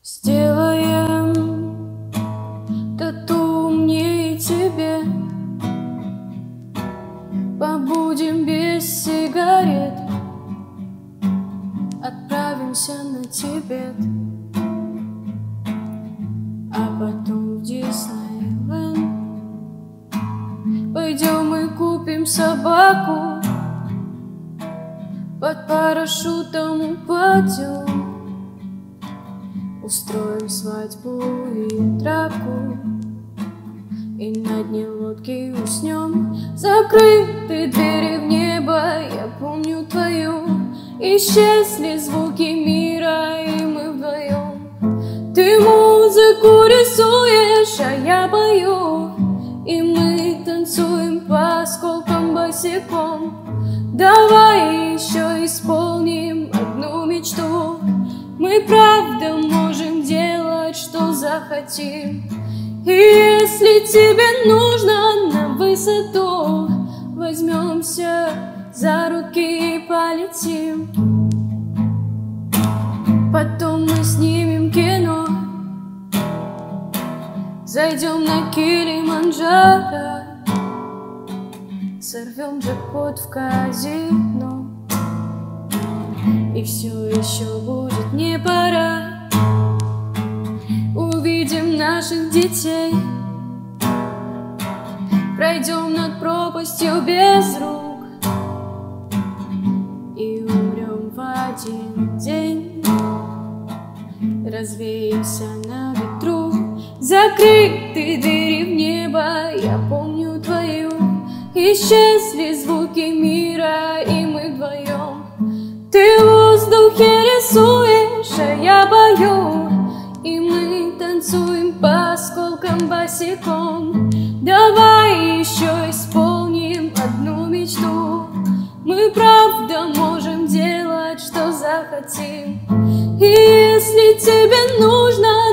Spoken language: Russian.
Сделаем тату мне и тебе, побудем без сигарет, отправимся на Тибет, а потом в Диснейленд. Пойдем и купим собаку, под парашютом упадем, устроим свадьбу и драку, и на дне лодки уснем. Закрыты двери в небо, я помню твою. Исчезли звуки мира, и мы вдвоем. Ты музыку рисуешь, а я пою, и мы танцуем по осколкам босиком. Давай еще исполним одну мечту. Мы правда можем делать, что захотим. И если тебе нужно на высоту, возьмемся за руки и полетим. Потом мы снимем кино, зайдем на Килиманджаро, сорвем джекпот в казино. И все еще будет не пора. Увидим наших детей, пройдем над пропастью без рук и умрем в один день. Развеемся на ветру. Закрыты двери в небо, я помню твою. Исчезли звуки мира, и мы вдвоем. Ты в воздухе рисуешь, а я пою, и мы танцуем по осколкам босиком. Давай еще исполним одну мечту. Мы правда можем делать, что захотим. И если тебе нужно